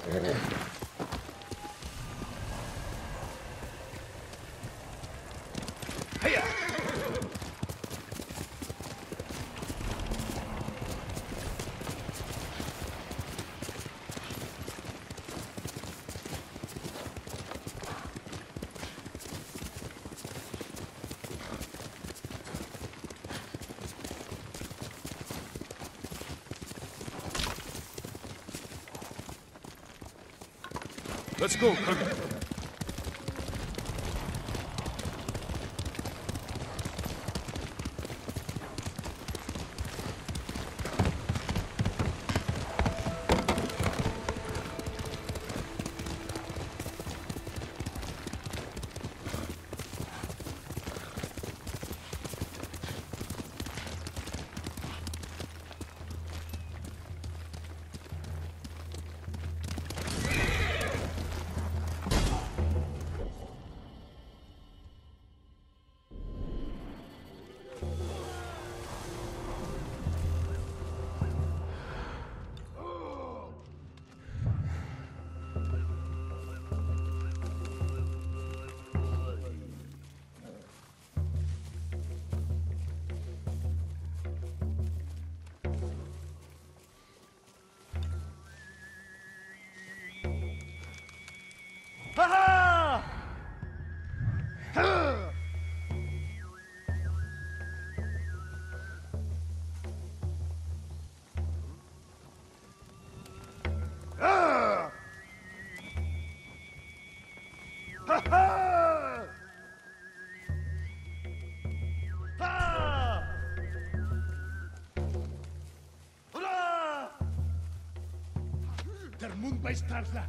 هيا. Let's go, Kami. Der Mund bei Starfla.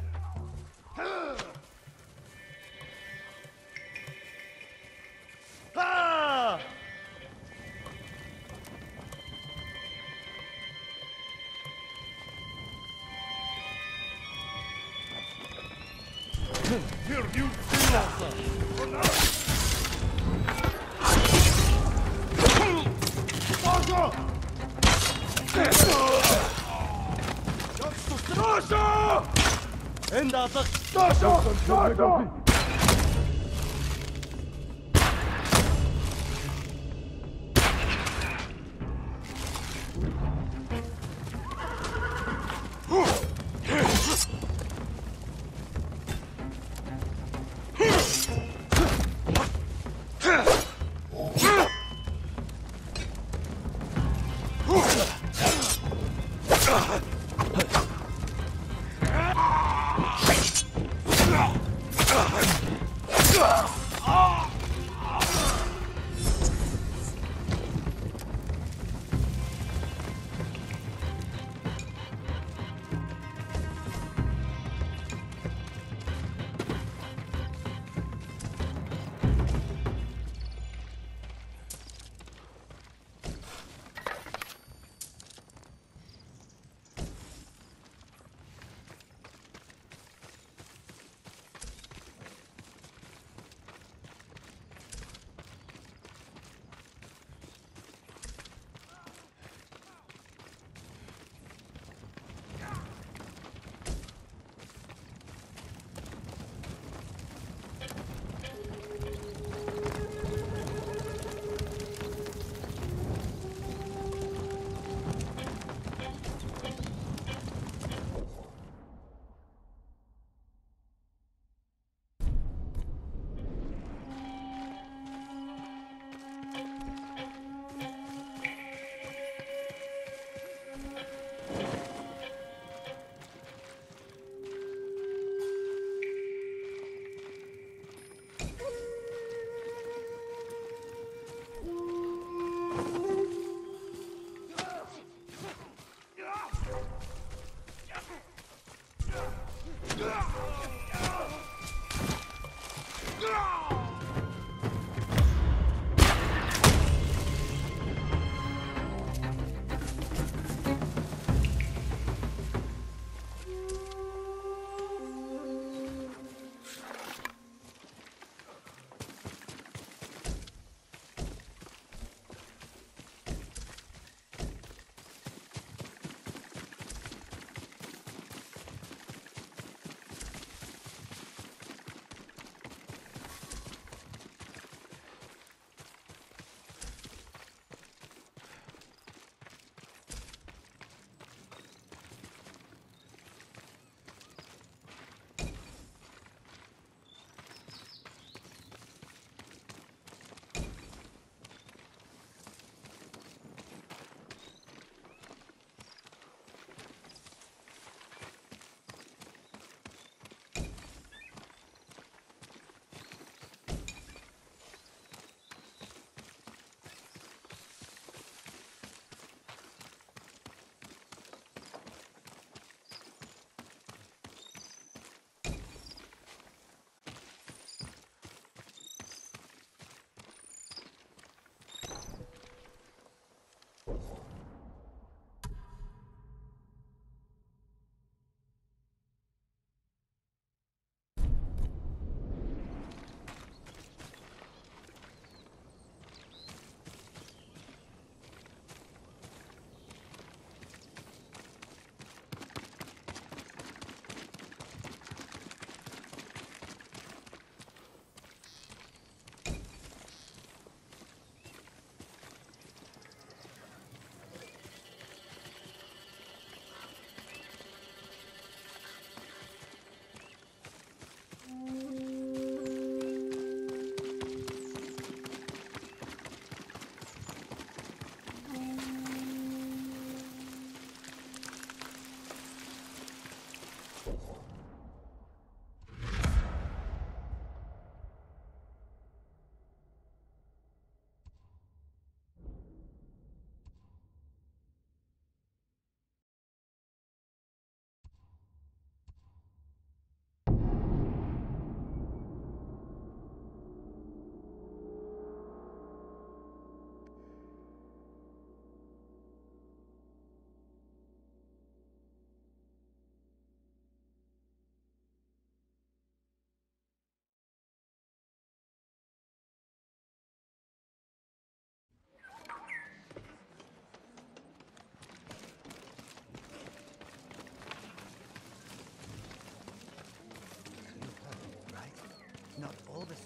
Here you Stosha! Enda atak! Stosha!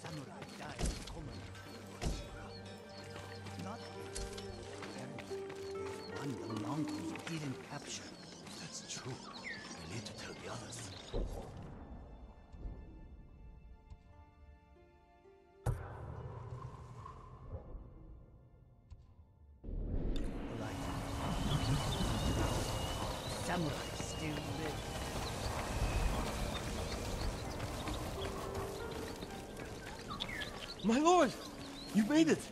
samurai died commonly. Not one the Mongols didn't capture. That's true. I need to tell the others. Samurai still live. My lord! You made it!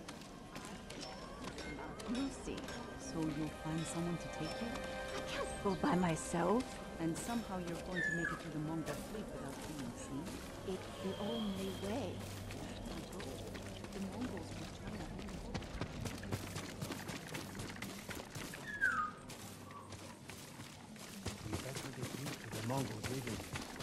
Lucy, so you'll find someone to take you? I can't go by myself. And somehow you're going to make it to the Mongol fleet without being seen? It's the only way. The Mongols will turn on you. We better get used to the Mongols leaving.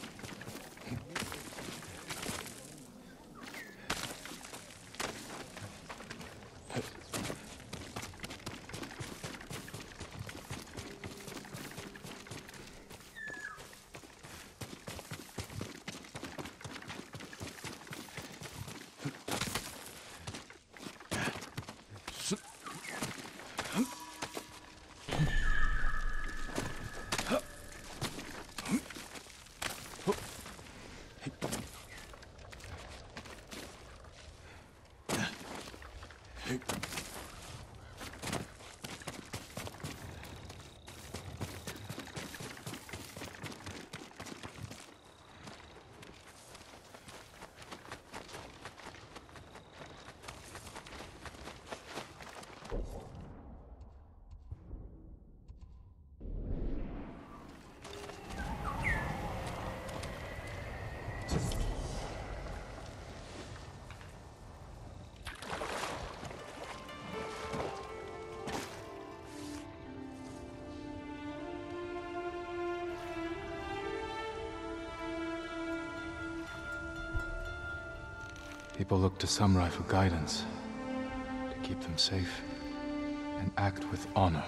People look to samurai for guidance, to keep them safe, and act with honor,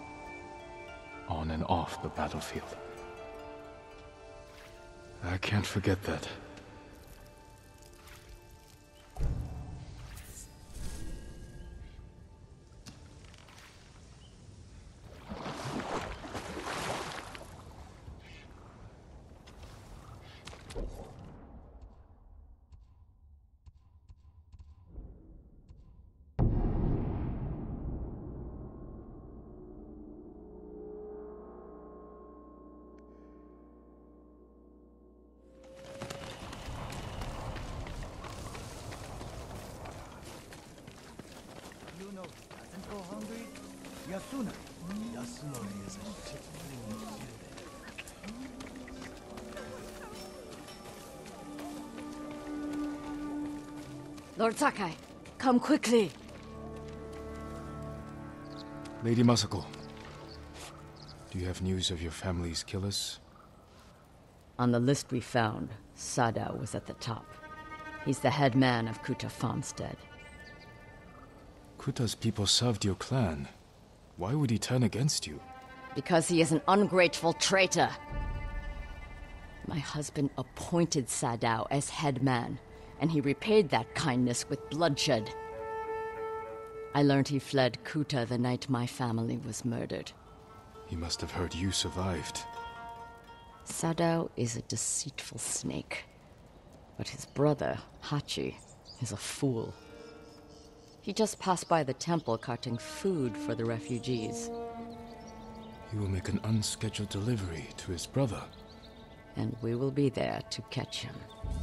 on and off the battlefield. I can't forget that. You know who doesn't go hungry? Yasunari. Yasunari is a tickling Lord Sakai, come quickly. Lady Masako, do you have news of your family's killers? On the list we found, Sadao was at the top. He's the head man of Kuta Farmstead. Kuta's people served your clan. Why would he turn against you? Because he is an ungrateful traitor. My husband appointed Sadao as head man, and he repaid that kindness with bloodshed. I learned he fled Kuta the night my family was murdered. He must have heard you survived. Sadao is a deceitful snake. But his brother, Hachi, is a fool. He just passed by the temple carting food for the refugees. He will make an unscheduled delivery to his brother. And we will be there to catch him.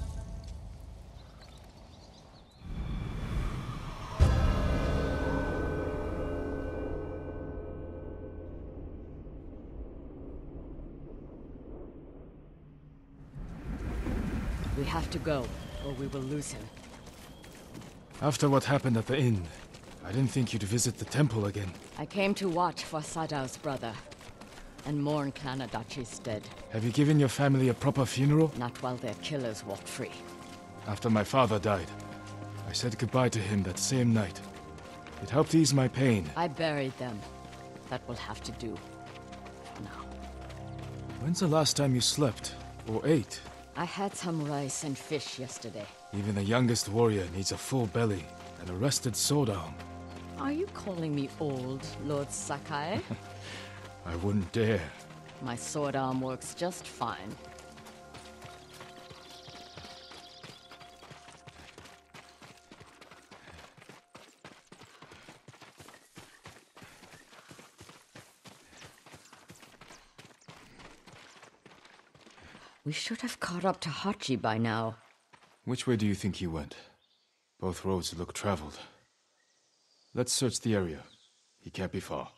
We have to go, or we will lose him. After what happened at the inn, I didn't think you'd visit the temple again. I came to watch for Sadao's brother, and mourn Clan Adachi's dead. Have you given your family a proper funeral? Not while their killers walk free. After my father died, I said goodbye to him that same night. It helped ease my pain. I buried them. That will have to do. For now. When's the last time you slept? Or ate? I had some rice and fish yesterday. Even the youngest warrior needs a full belly and a rested sword arm. Are you calling me old, Lord Sakai? I wouldn't dare. My sword arm works just fine. We should have caught up to Hachi by now. Which way do you think he went? Both roads look traveled. Let's search the area. He can't be far.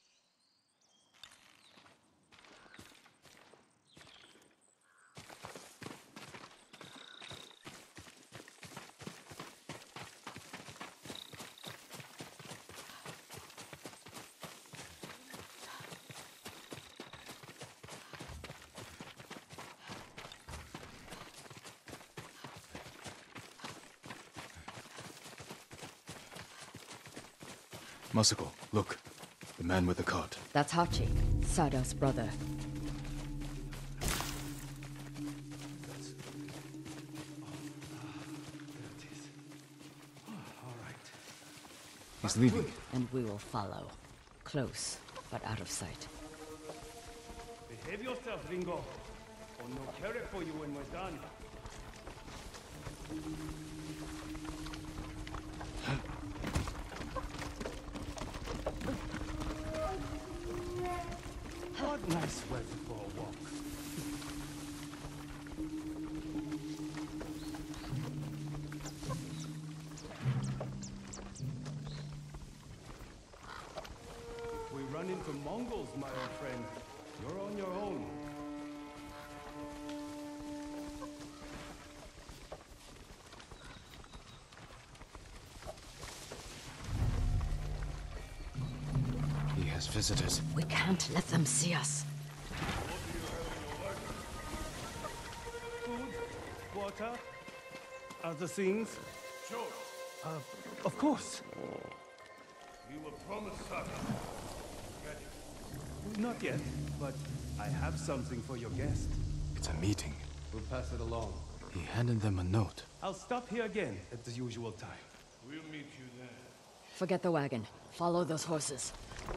Masako, look. The man with the cart. That's Hachi, Sadao's brother. He's leaving. And we will follow. Close, but out of sight. Behave yourself, Ringo. Or no care for you when we're done. What nice weather for a walk. If we run into Mongols, my old friend, you're on your own. He has visitors. We can't let them see us. Food, water, other things. Sure. Of course. You were promised something. Get it. Not yet, but I have something for your guest. It's a meeting. We'll pass it along. He handed them a note. I'll stop here again at the usual time. We'll meet you there. Forget the wagon. Follow those horses.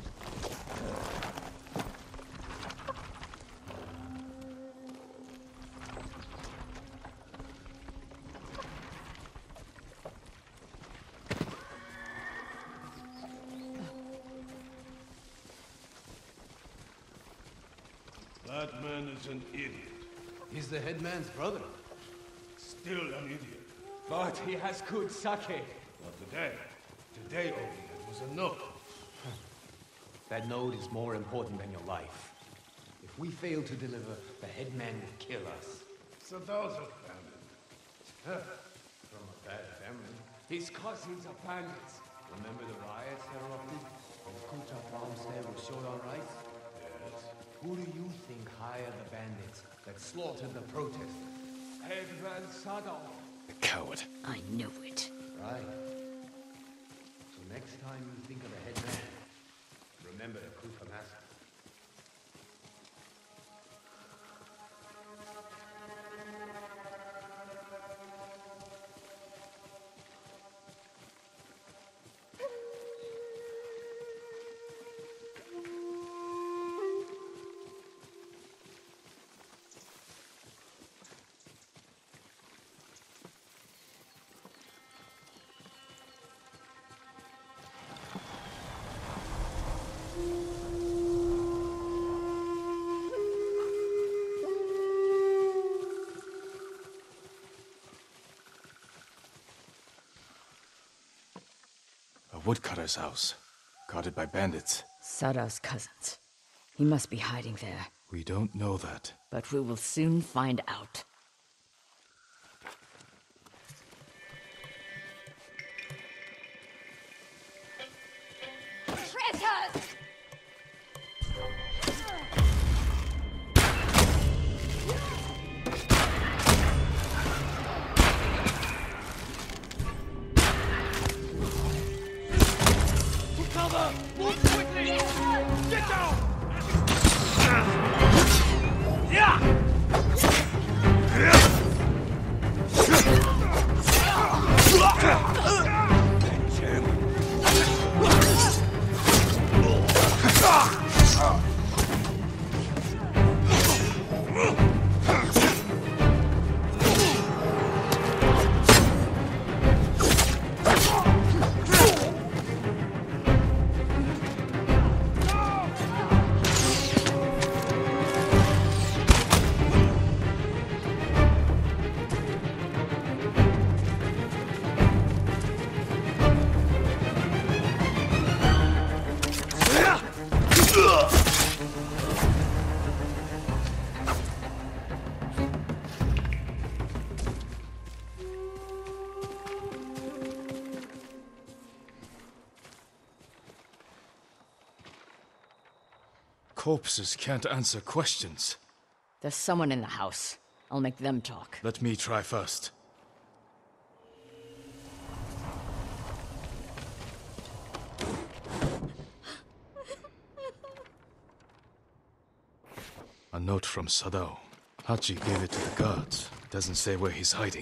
That man is an idiot. He's the headman's brother. Still an idiot. But he has good sake. Not today. Today only it was a note. That note is more important than your life. If we fail to deliver, the headman will kill us. Sadal's a bandit. From a bad family. His cousins are bandits. Remember the riots erupted? When Kucha farmstead was short on rice? Yes. Who do you think hired the bandits that slaughtered the protesters? Headman Sadao. The coward. I knew it. Right. So next time you think of a headman, remember the Kufa massacre. A woodcutter's house. Guarded by bandits. Sadao's cousins. He must be hiding there. We don't know that. But we will soon find out. Traitors! Cover! Move quickly! Get down! Yeah! Corpses can't answer questions. There's someone in the house. I'll make them talk. Let me try first. A note from Sadao. Hachi gave it to the guards. Doesn't say where he's hiding.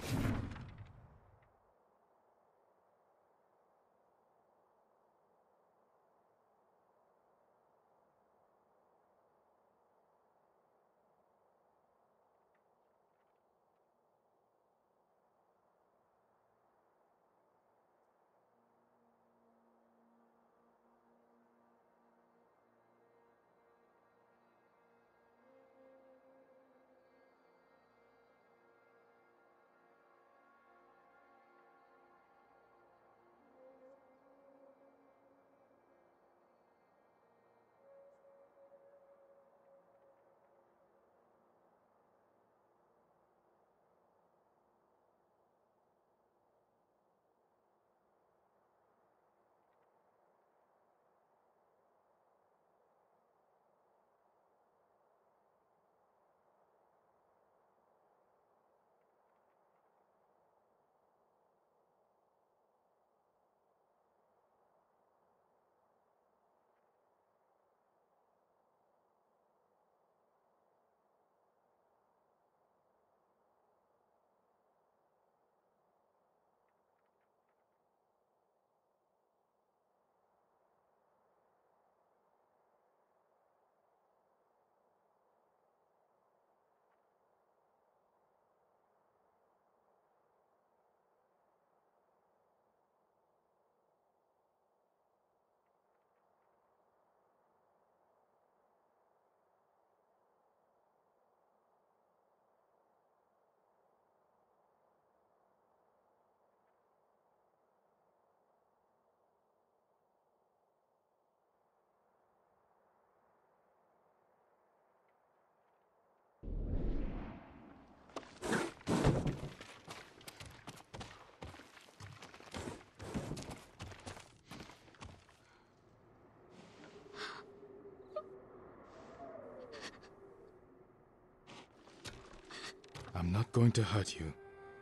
I'm not going to hurt you.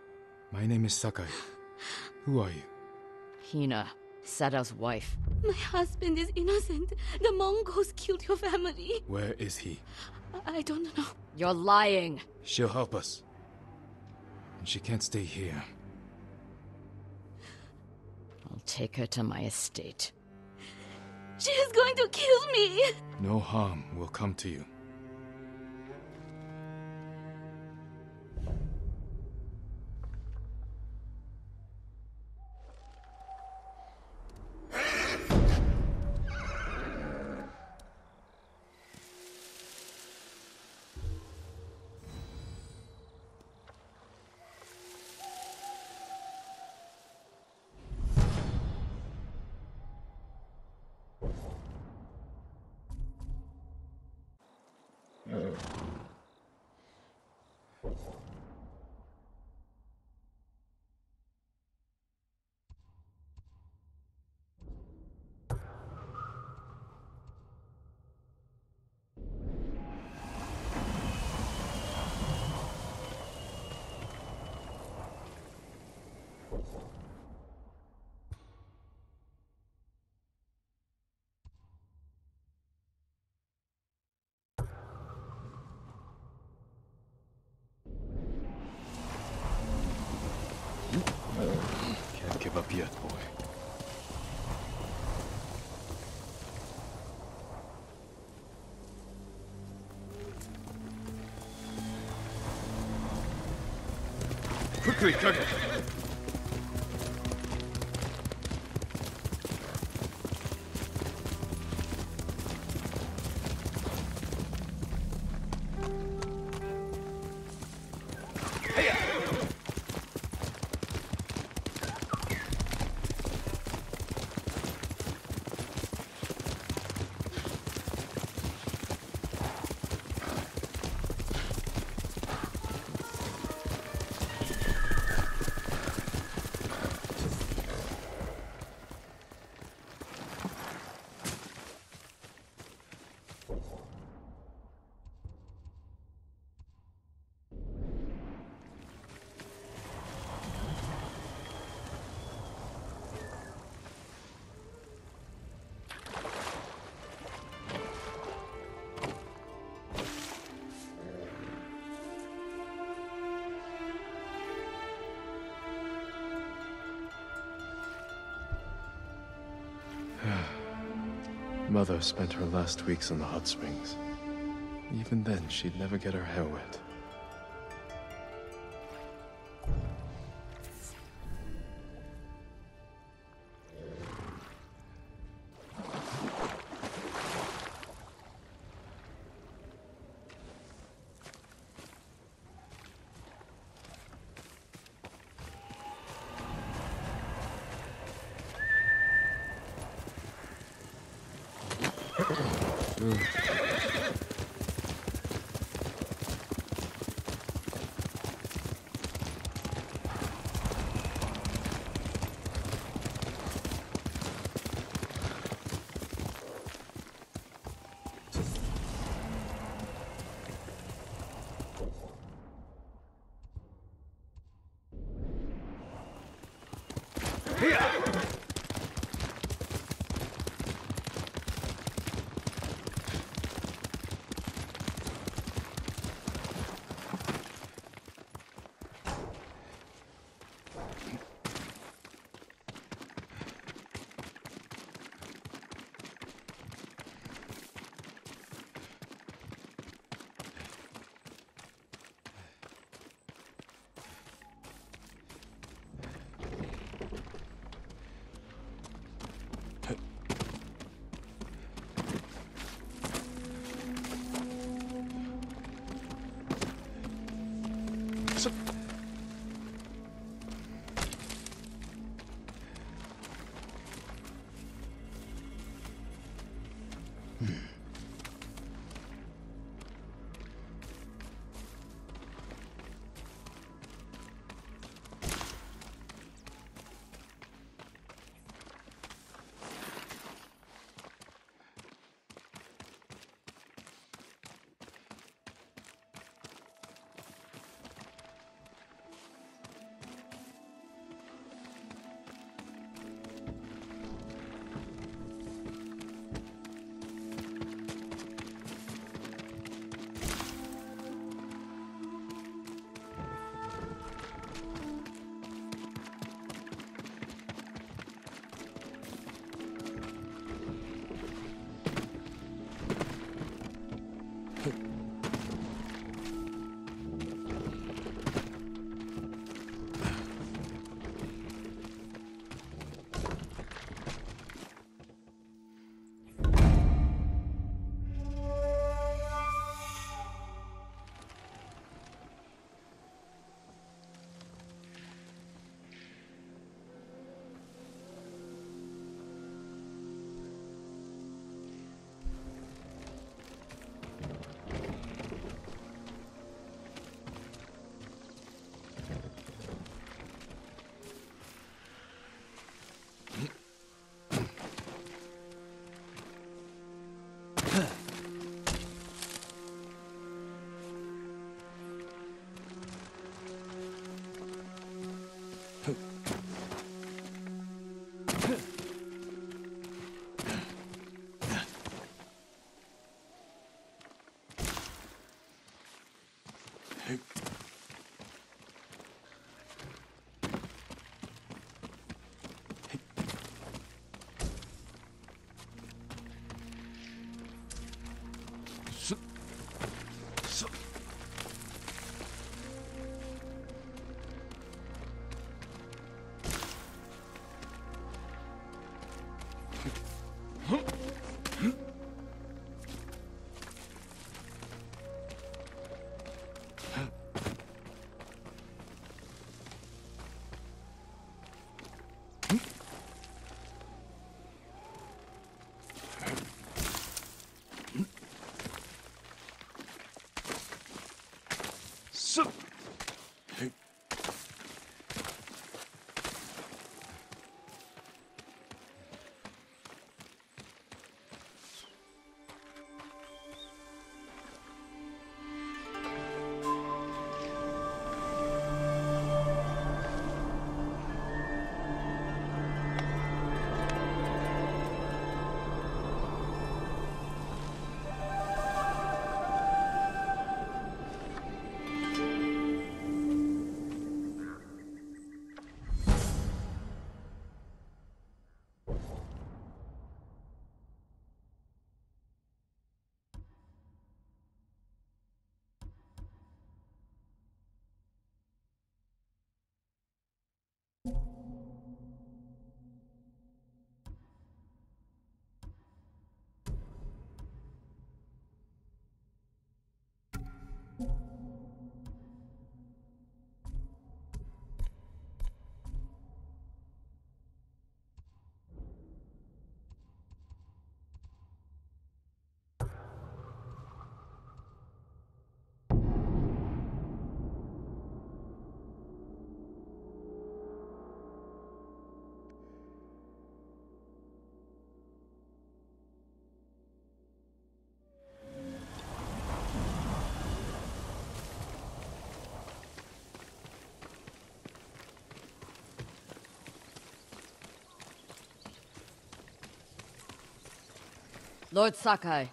My name is Sakai. Who are you? Hina, Sadao's wife. My husband is innocent. The Mongols killed your family. Where is he? I don't know. You're lying. She'll help us. And she can't stay here. I'll take her to my estate. She is going to kill me. No harm will come to you. Can't give up yet, boy. Quickly, Kage! Mother spent her last weeks in the hot springs. Even then, she'd never get her hair wet. Lord Sakai.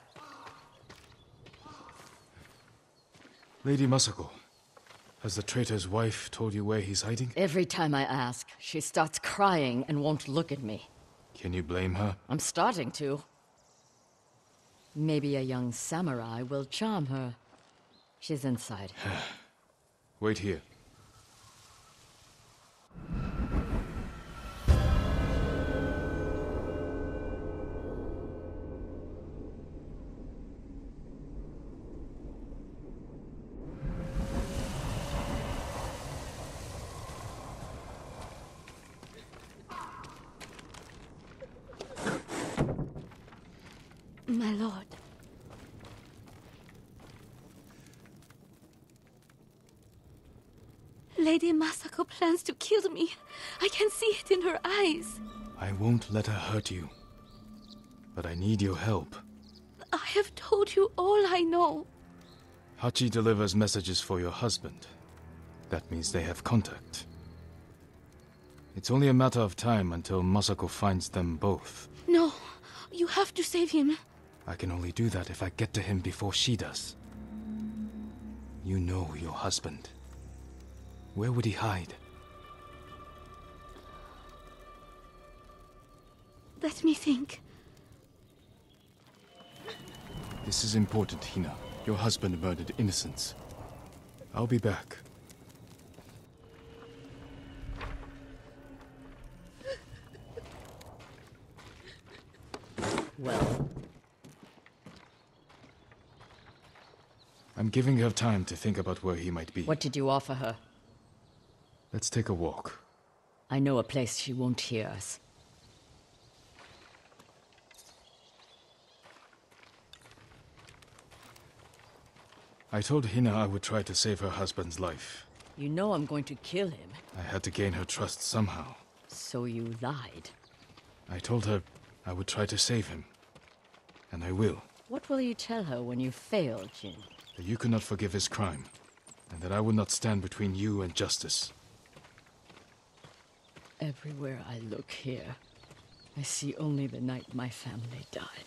Lady Masako, has the traitor's wife told you where he's hiding? Every time I ask, she starts crying and won't look at me. Can you blame her? I'm starting to. Maybe a young samurai will charm her. She's inside. Wait here. My lord. Lady Masako plans to kill me. I can see it in her eyes. I won't let her hurt you. But I need your help. I have told you all I know. Hachi delivers messages for your husband. That means they have contact. It's only a matter of time until Masako finds them both. No, you have to save him. I can only do that if I get to him before she does. You know your husband. Where would he hide? Let me think. This is important, Hina. Your husband murdered innocents. I'll be back. Well, I'm giving her time to think about where he might be. what did you offer her? Let's take a walk. I know a place she won't hear us. I told Hina I would try to save her husband's life. You know I'm going to kill him, I had to gain her trust somehow. so you lied. I told her I would try to save him. And I will. What will you tell her when you fail, Jin? That you could not forgive his crime. And that I would not stand between you and justice. Everywhere I look here, I see only the night my family died.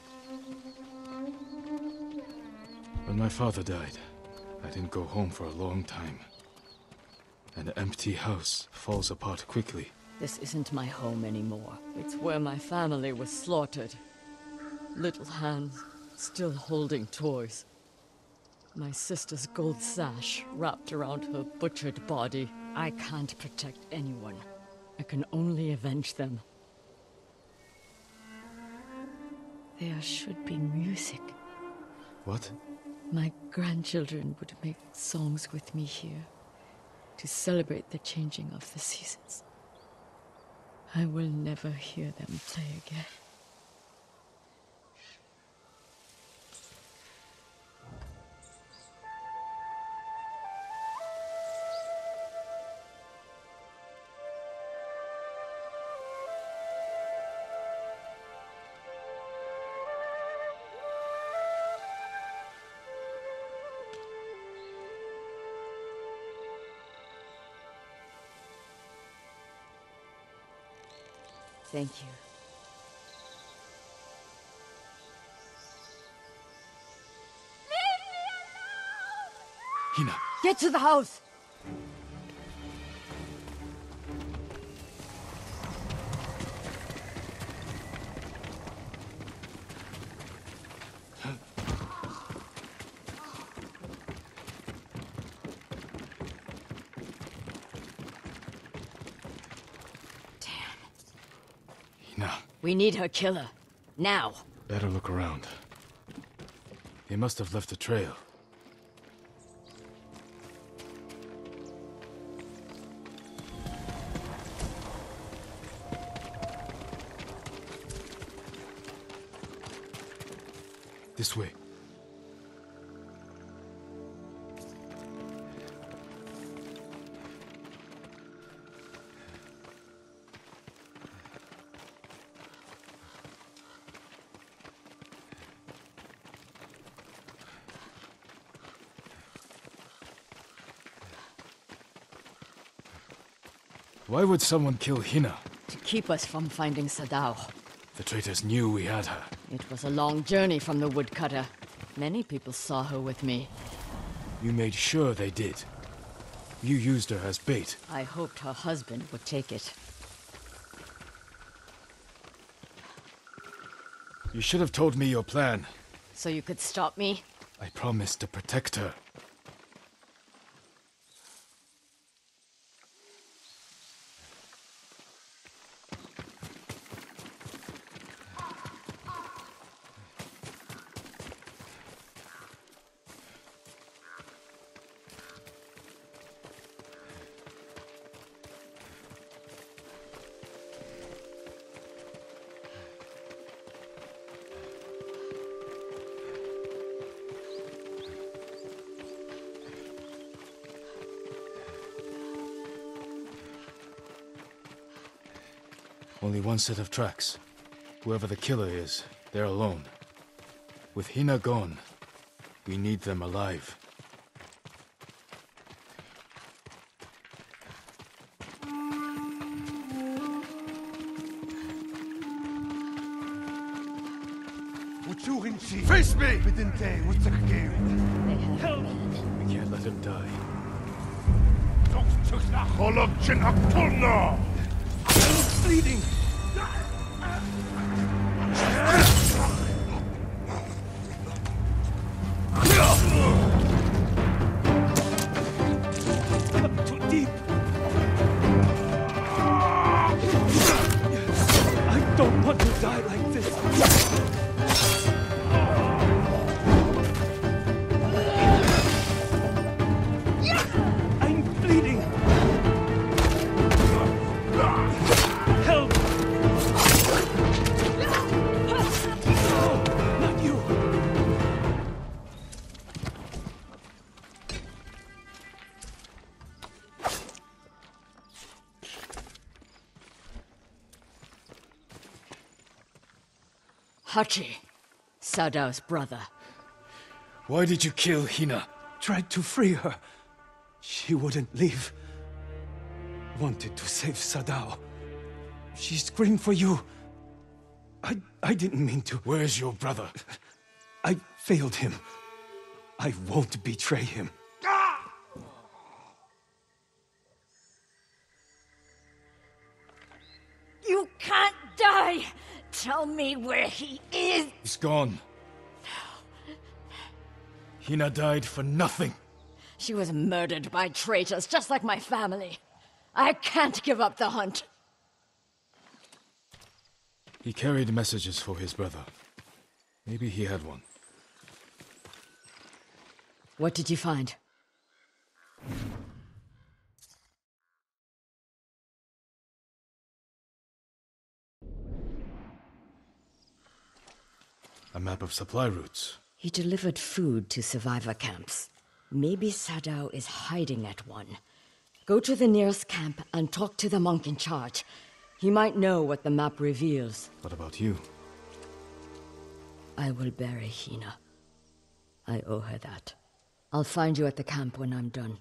When my father died, I didn't go home for a long time. An empty house falls apart quickly. This isn't my home anymore. It's where my family was slaughtered. Little hands, still holding toys. My sister's gold sash wrapped around her butchered body. I can't protect anyone. I can only avenge them. There should be music. What? My grandchildren would make songs with me here to celebrate the changing of the seasons. I will never hear them play again. Thank you. Hina! Get to the house! Hina. We need her killer. Now. Better look around. They must have left a trail. This way. Why would someone kill Hina? To keep us from finding Sadao. The traitors knew we had her. It was a long journey from the woodcutter. Many people saw her with me. You made sure they did. You used her as bait. I hoped her husband would take it. You should have told me your plan. So you could stop me? I promised to protect her. Only one set of tracks. Whoever the killer is, they're alone. With Hina gone, we need them alive. Face me! They have Help! We can't let him die. Bleeding! Too deep! I don't want to die like this! I'm bleeding! Help! No, not you! Hachi, Sadao's brother. Why did you kill Hina? Tried to free her. She wouldn't leave. Wanted to save Sadao. She screamed for you. I didn't mean to. Where's your brother? I failed him. I won't betray him. You can't die! Tell me where he is! He's gone. Hina died for nothing. She was murdered by traitors, just like my family. I can't give up the hunt. He carried messages for his brother. Maybe he had one. What did you find? A map of supply routes. He delivered food to survivor camps. Maybe Sadao is hiding at one. Go to the nearest camp and talk to the monk in charge. He might know what the map reveals. What about you? I will bury Hina. I owe her that. I'll find you at the camp when I'm done.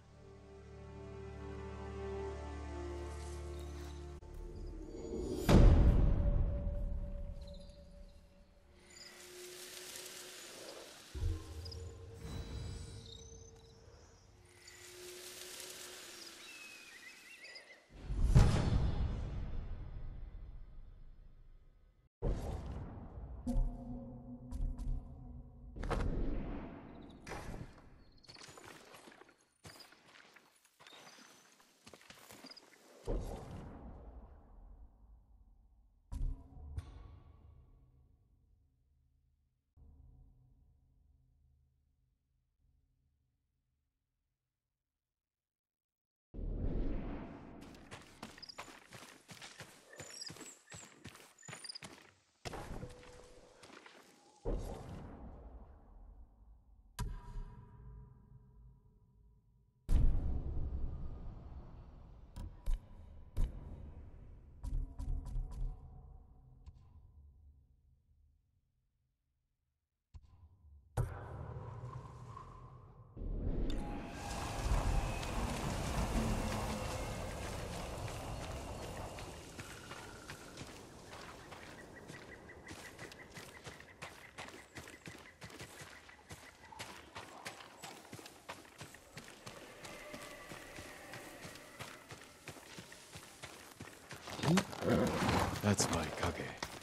That's my Kage.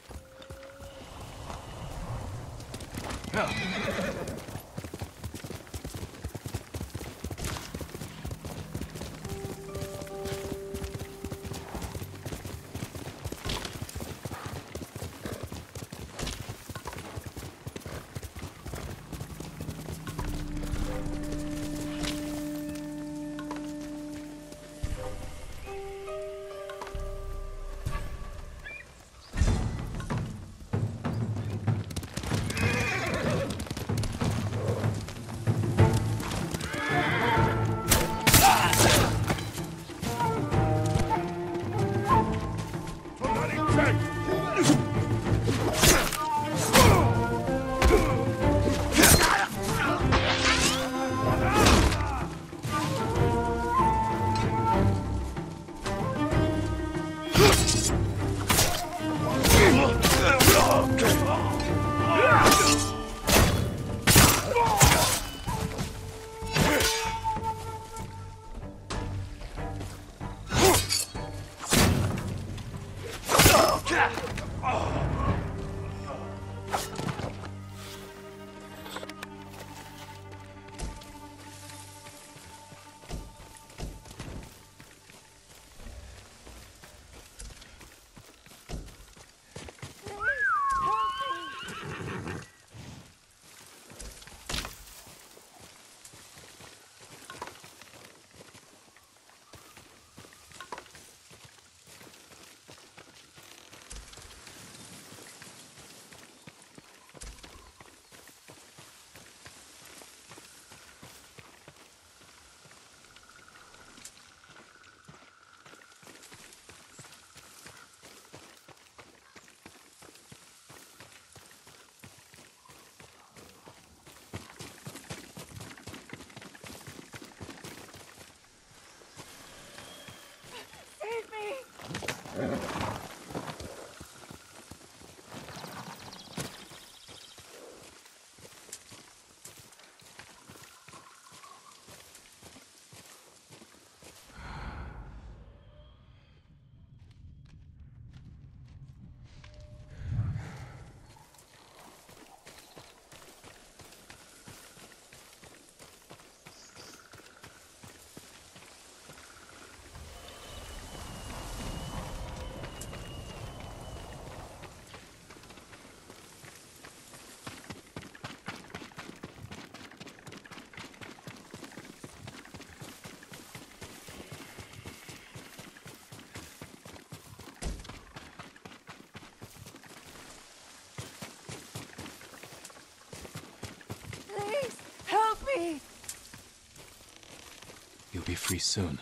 You'll be free soon.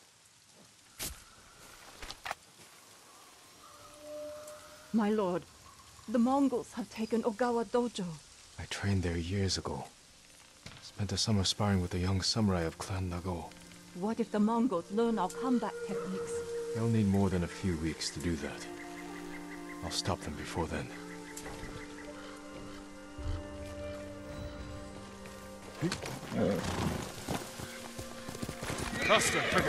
My lord, the Mongols have taken Ogawa Dojo. I trained there years ago. Spent a summer sparring with a young samurai of Clan Nago. What if the Mongols learn our combat techniques? They'll need more than a few weeks to do that. I'll stop them before then. Faster, Kage!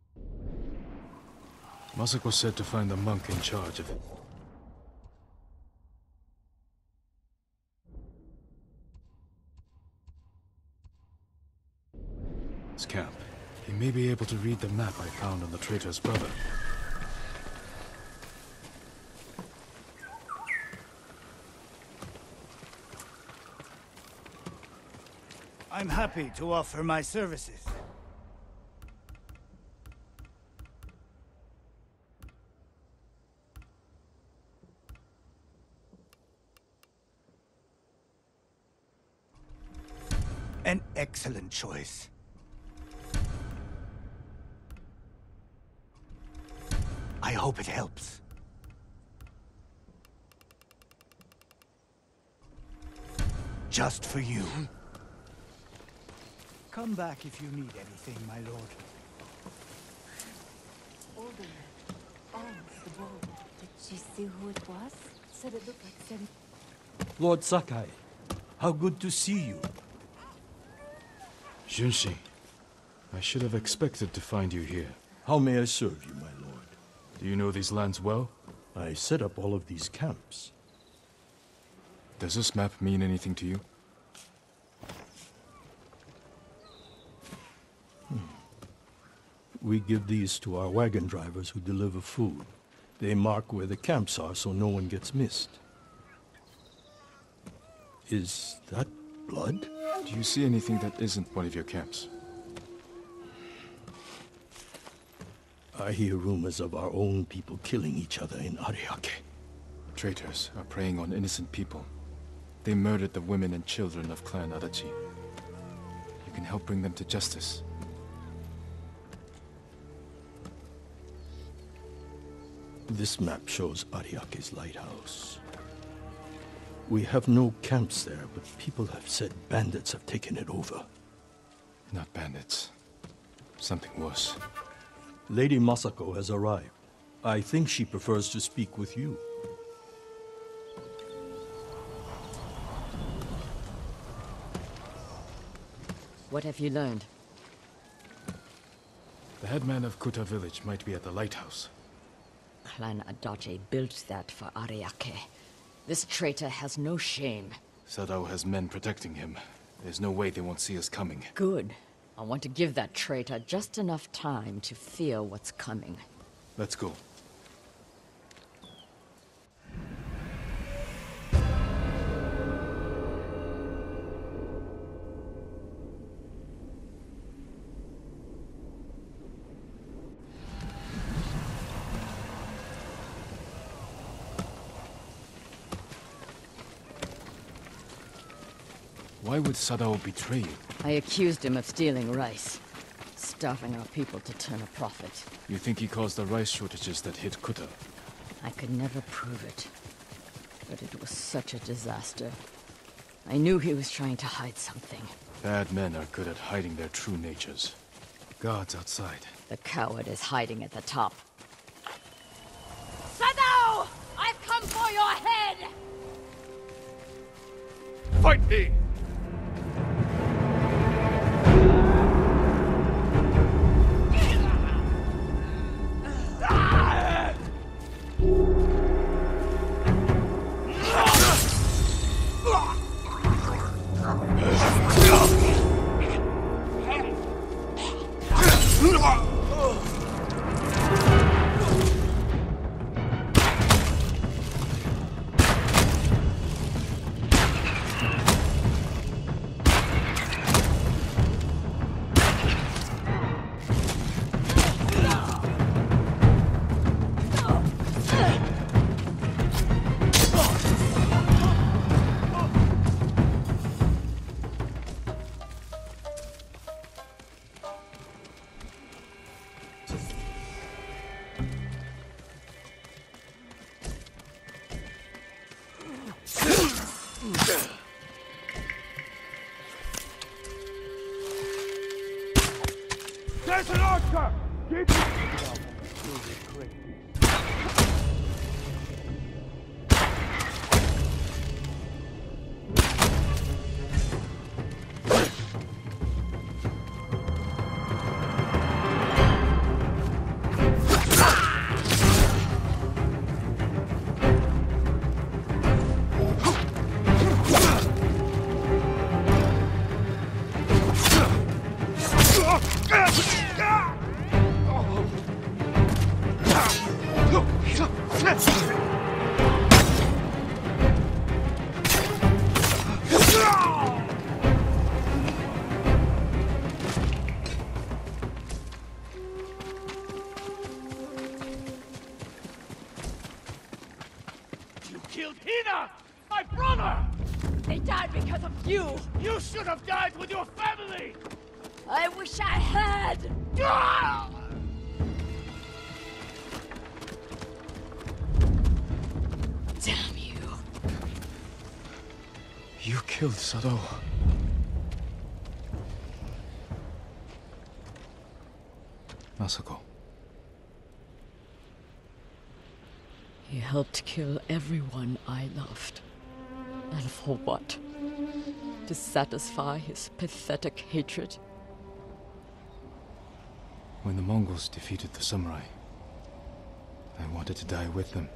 Masako said to find the monk in charge of it. may be able to read the map I found on the traitor's brother. I'm happy to offer my services. An excellent choice. I hope it helps. Just for you. Come back if you need anything, my lord. Older man. The bow. Did she see who it was? Said it looked like Sen. Lord Sakai, how good to see you. Junshi, I should have expected to find you here. How may I serve you, my lord? Do you know these lands well? I set up all of these camps. Does this map mean anything to you? We give these to our wagon drivers who deliver food. They mark where the camps are so no one gets missed. Is that blood? Do you see anything that isn't one of your camps? I hear rumors of our own people killing each other in Ariake. Traitors are preying on innocent people. They murdered the women and children of Clan Adachi. You can help bring them to justice. This map shows Ariake's lighthouse. We have no camps there, but people have said bandits have taken it over. Not bandits. Something worse. Lady Masako has arrived. I think she prefers to speak with you. What have you learned? The headman of Kuta village might be at the lighthouse. Clan Adachi built that for Ariake. This traitor has no shame. Sadao has men protecting him. There's no way they won't see us coming. Good. I want to give that traitor just enough time to fear what's coming. Let's go. Why would Sadao betray you? I accused him of stealing rice, starving our people to turn a profit. You think he caused the rice shortages that hit Kuta? I could never prove it, but it was such a disaster. I knew he was trying to hide something. Bad men are good at hiding their true natures. Guards outside. The coward is hiding at the top. Sadao! I've come for your head! Fight me! There's an archer! Get You killed Hina! My brother! They died because of you! You should have died with your family! I wish I had! Damn you. You killed Sado. Masako. He helped kill everyone I loved. And for what? To satisfy his pathetic hatred? When the Mongols defeated the samurai, I wanted to die with them.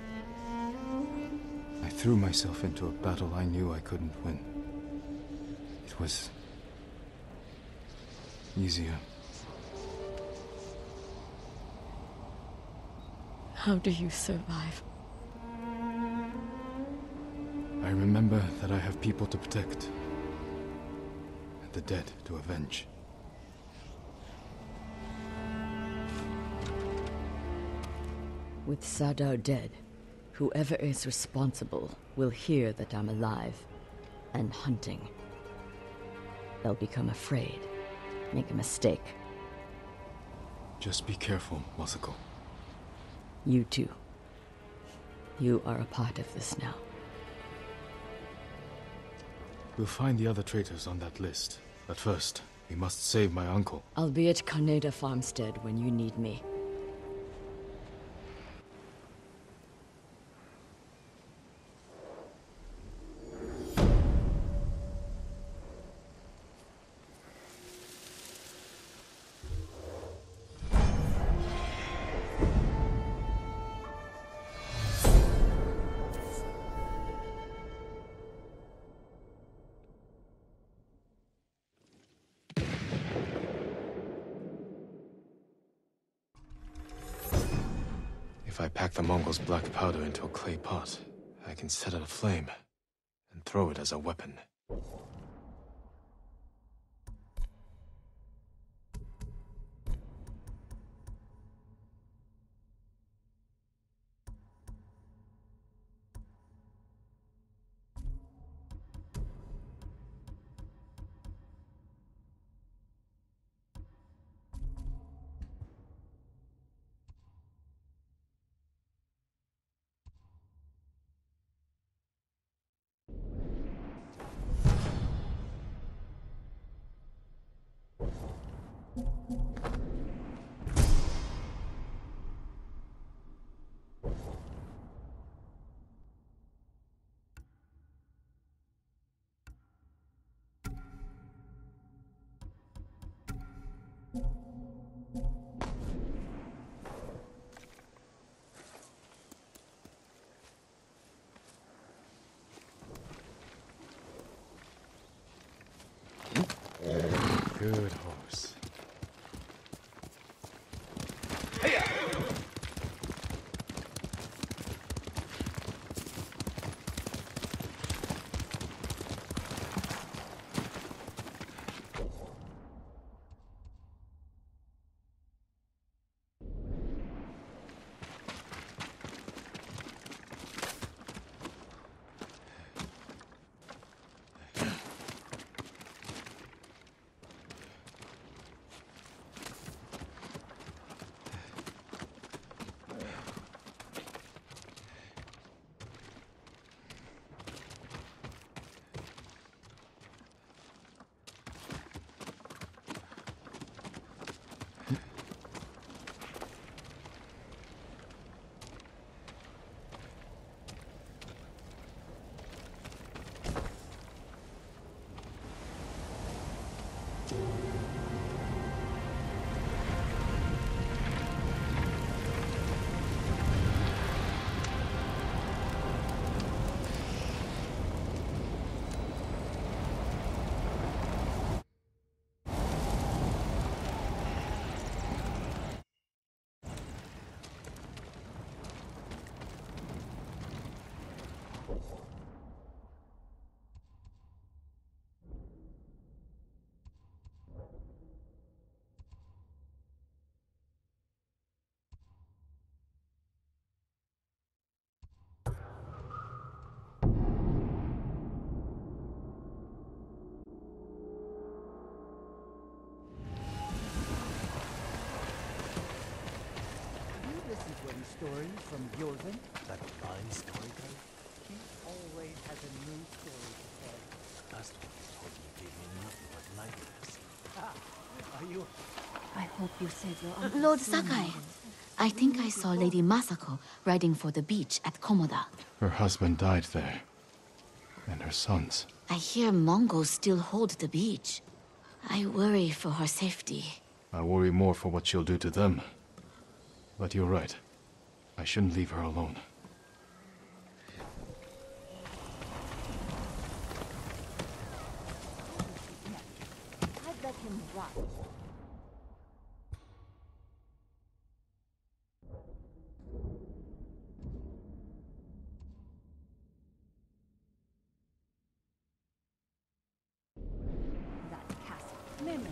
I threw myself into a battle I knew I couldn't win. It was easier. How do you survive? I remember that I have people to protect, and the dead to avenge. With Sadao dead, whoever is responsible will hear that I'm alive and hunting. They'll become afraid, make a mistake. Just be careful, Masako. You too. You are a part of this now. We'll find the other traitors on that list. But first, we must save my uncle. I'll be at Kaneda Farmstead when you need me. If I pack the Mongols' black powder into a clay pot, I can set it aflame and throw it as a weapon. Good horse. story from Jordan? That fine storyteller? He always has a new story to tell. Last one he told me gave me nothing but nightmares. Are you... I hope you save your uncle. Lord soon, Sakai, Maiden. I think I saw Lady Masako riding for the beach at Komoda. Her husband died there. And her sons. I hear Mongols still hold the beach. I worry for her safety. I worry more for what she'll do to them. But you're right. I shouldn't leave her alone. I'd let him rot. That castle. Mimir.